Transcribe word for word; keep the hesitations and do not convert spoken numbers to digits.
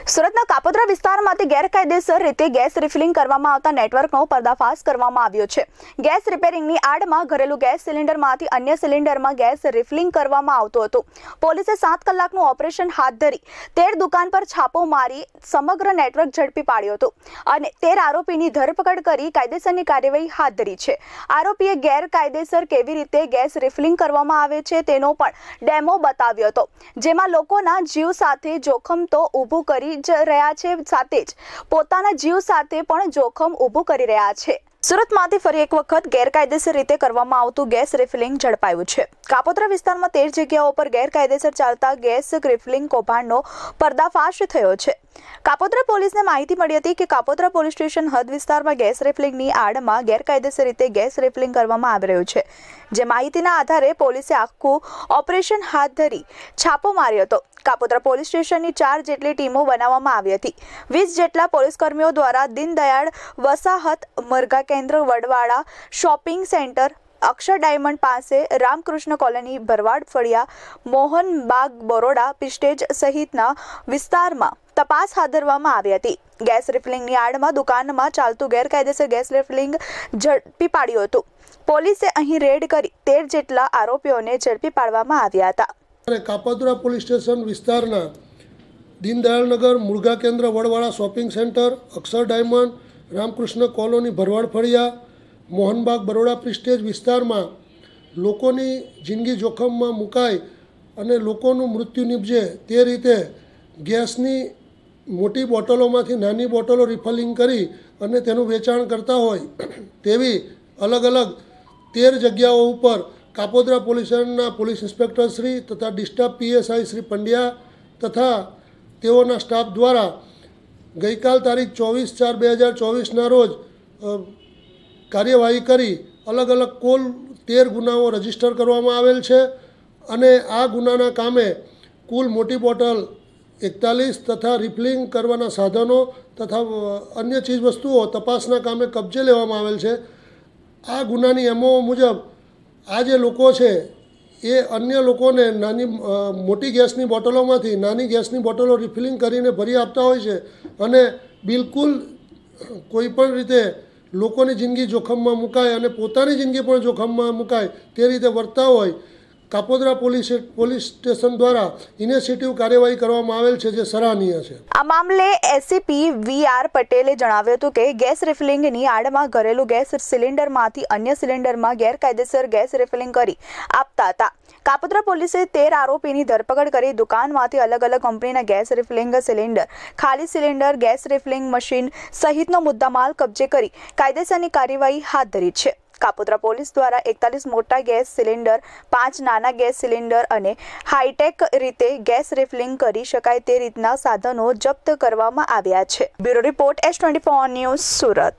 સુરતના કાપોદ્રા વિસ્તારમાંથી ગેરકાયદેસર રીતે ગેસ રિફિલિંગ કરવામાં આવતા નેટવર્કનો પર્દાફાશ કરવામાં આવ્યો છે। ગેસ રિપેરિંગની આડમાં ઘરેલું ગેસ સિલિન્ડરમાંથી અન્ય સિલિન્ડરમાં ગેસ રિફિલિંગ કરવામાં આવતું હતું। પોલીસે સાત કલાકનું ઓપરેશન હાથ ધરી તેર દુકાન પર છાપો મારી સમગ્ર નેટવર્ક ઝડપી પાડ્યું હતું અને તેર આરોપીની ધરપકડ કરી કાયદેસરની કાર્યવાહી હાથ ધરી છે। આરોપીએ ગેરકાયદેસર કેવી રીતે ગેસ રિફિલિંગ કરવામાં આવે છે તેનો પણ ડેમો બતાવ્યો હતો, જેમાં લોકોના જીવ સાથે જોખમ તો ઊભું કરી જ રહ્યા છે, સાથે જ પોતાના જીવ સાથે પણ જોખમ ઊભું કરી રહ્યા છે। સુરતમાંથી ફરી એક વખત ગેરકાયદેસર રીતે કરવામાં આવતું ગેસ રિફિલિંગ ઝડપાયું છે। કાપોદ્રા વિસ્તારમાં તેર જગ્યાઓ પર ગેરકાયદેસર ચાલતા ગેસ રિફિલિંગ કૌભાંડનો પર્દાફાશ થયો છે। કાપોદ્રા પોલીસને માહિતી મળી હતી કે કાપોદ્રા પોલીસ સ્ટેશન હદ વિસ્તારમાં ગેસ રિફિલિંગની આડમાં ગેરકાયદેસર રીતે ગેસ રિફિલિંગ કરવામાં આવી રહ્યું છે, જે માહિતીના આધારે પોલીસે આખું ઓપરેશન હાથ ધરી છાપો માર્યો હતો। કાપોદ્રા પોલીસ સ્ટેશનની ચાર જેટલી ટીમો બનાવવામાં આવી હતી। વીસ જેટલા પોલીસકર્મીઓ દ્વારા દીનદયાળ વસાહત, મરઘા કેન્દ્ર, Vadvala shopping centre, Akshar diamond પાસે, રામકૃષ્ણ કોલોની, ભરવાડ ફળિયા, મોહનબાગ બરોડા પ્રિસ્ટેજ સહિતના વિસ્તારમાં તપાસ હાથ ધરવામાં આવી હતી। ગેસ રિફિલિંગની આડમાં દુકાનમાં ચાલતું ગેરકાયદેસર ગેસ રિફિલિંગ ઝડપી પાડ્યું હતું। પોલીસે અહીં રેડ કરી તેર જેટલા આરોપીઓને ઝડપી પાડવામાં આવ્યા હતા। કાપોદ્રા પોલીસ સ્ટેશન વિસ્તારના દીનદયાળનગર, મુરઘા કેન્દ્ર, Vadvala shopping centre, Akshar diamond, Ramkrishna colony, Bharwad ફળિયા, મોહનબાગ બરોડા પ્રિસ્ટેજ વિસ્તારમાં લોકોની જિંદગી જોખમમાં મુકાય અને લોકોનું મૃત્યુ નિપજે તે રીતે ગેસની મોટી બોટલોમાંથી નાની બોટલો રિફિલિંગ કરી અને તેનું વેચાણ કરતા હોય તેવી અલગ અલગ તેર જગ્યાઓ ઉપર કાપોદ્રા પોલીસના પોલીસ ઇન્સ્પેક્ટર શ્રી તથા ડિસ્ટ્રિક્ટ પીએસઆઈ શ્રી પંડ્યા તથા તેઓના સ્ટાફ દ્વારા ગઈકાલ તારીખ ચોવીસ ચાર બે હજાર ચોવીસના રોજ કાર્યવાહી કરી અલગ અલગ કુલ તેર ગુનાઓ રજીસ્ટર કરવામાં આવેલ છે અને આ ગુનાના કામે કુલ મોટી બોટલ એકતાલીસ તથા રિફિલિંગ કરવાના સાધનો તથા અન્ય ચીજવસ્તુઓ તપાસના કામે કબજે લેવામાં આવેલ છે। આ ગુનાની એમઓ મુજબ આ જે લોકો છે એ અન્ય લોકોને નાની મોટી ગેસની બોટલોમાંથી નાની ગેસની બોટલો રિફિલિંગ કરીને ભરી આપતા હોય છે અને બિલકુલ કોઈપણ રીતે લોકોની જિંદગી જોખમમાં મુકાય અને પોતાની જિંદગી પણ જોખમમાં મુકાય તે રીતે વર્તતા હોય કાપોદ્રા પોલીસ પોલીસ સ્ટેશન દ્વારા ઇનિશિયેટિવ કાર્યવાહી કરવામાં આવેલ છે, જે સરાહનીય છે। આ મામલે એસીપી વી આર પટેલે જણાવ્યું હતું કે ગેસ રિફિલિંગની આડમાં ઘરેલું ગેસ સિલિન્ડરમાંથી અન્ય સિલિન્ડરમાં ગેરકાયદેસર ગેસ રિફિલિંગ કરી આપતા હતા। કાપોદ્રા પોલીસે તેર આરોપીની ધરપકડ કરી દુકાનમાંથી અલગ અલગ કંપનીના ગેસ રિફિલિંગ સિલિન્ડર, ખાલી સિલિન્ડર, ગેસ રિફિલિંગ મશીન સહિતનો મુદ્દામાલ કબજે કરી કાયદેસરની કાર્યવાહી હાથ ધરી છે। કાપોદ્રા પોલીસ દ્વારા એકતાલીસ મોટા ગેસ સિલિન્ડર, પાંચ નાના ગેસ સિલિન્ડર અને હાઈટેક રીતે ગેસ રિફિલિંગ કરી શકાય તે રીતના સાધનો જપ્ત કરવામાં આવ્યા છે। Bureau report S twenty four news, Surat.